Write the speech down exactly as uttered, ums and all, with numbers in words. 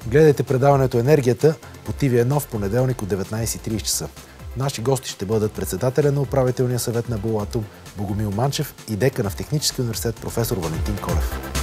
Гледайте предаването "Енергията" по Ти Ви едно в понеделник от деветнайсет и трийсет часа. Наши гости ще бъдат председателя на управителния съвет на Булатум Богомил Манчев и декана в Техническия университет професор Валентин Колев.